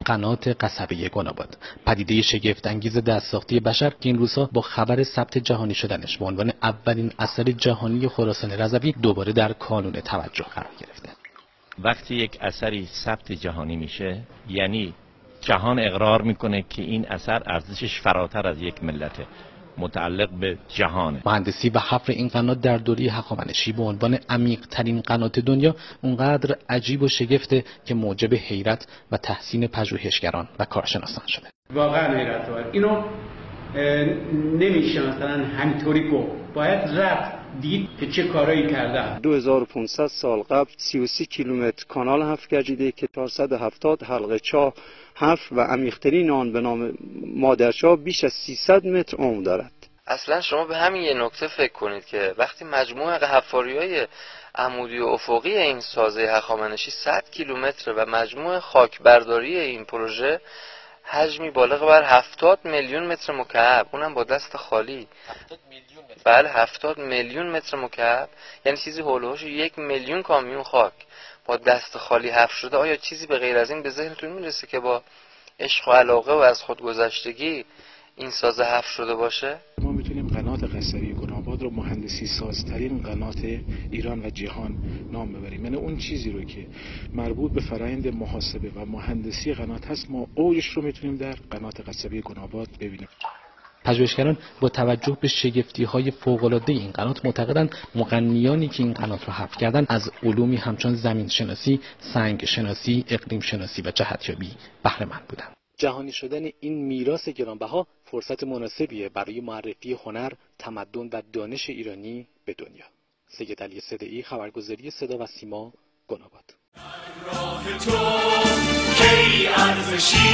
قنات قصبه گناباد، پدیده شگفت انگیز دستساختی بشر که این روزها با خبر ثبت جهانی شدنش به عنوان اولین اثر جهانی خراسان رضوی دوباره در کانون توجه قرار گرفته. وقتی یک اثری ثبت جهانی میشه یعنی جهان اقرار میکنه که این اثر ارزشش فراتر از یک ملته، متعلق به جهانه. مهندسی و حفر این قنات در دوره هخامنشی به عنوان عمیق ترین قنات دنیا اونقدر عجیب و شگفته که موجب حیرت و تحسین پژوهشگران و کارشناسان شده. واقعا حیرت آور. اینو نمیشه مثلا همینطوری گفت، باید رفت دید که چه کارایی کردن. 2500 سال قبل 33 کیلومتر کانال حفر گردیده که 470 حلقه چاه حفر و عمیق‌ترین آن به نام مادرچاه بیش از 300 متر عمق دارد. اصلا شما به همین یه نکته فکر کنید که وقتی مجموع حفاری‌های عمودی و افقی این سازه هخامنشی 100 کیلومتر و مجموع خاکبرداری این پروژه حجمی بالغ بر 70 میلیون متر مکعب، اونم با دست خالی. 70 میلیون متر. بله 70 میلیون متر مکعب، یعنی چیزی هولوش 1 میلیون کامیون خاک با دست خالی حفر شده. آیا چیزی به غیر از این به ذهنتون میرسه که با عشق و علاقه و از خودگذشتگی این سازه حفر شده باشه؟ ما میتونیم قنات قصبه گناباد رو مهندسی سازترین قنات ایران و جهان نام ببریم. یعنی اون چیزی رو که مربوط به فرآیند محاسبه و مهندسی قنات هست ما اوجش رو میتونیم در قنات قصبه گناباد ببینیم. پژوهشگران با توجه به شگفتی‌های فوق‌العاده این قنات معتقدند مغنیانی که این قنات را حفر کردند از علومی همچون زمین شناسی، سنگ شناسی، اقلیم شناسی و جهتیابی بهره مند بودند. جهانی شدن این میراث گرانبها فرصت مناسبیه برای معرفی هنر، تمدن و دانش ایرانی به دنیا. سید علی صدیعی، خبرگزاری صدا و سیما، گناباد. راه تو کی ارزشی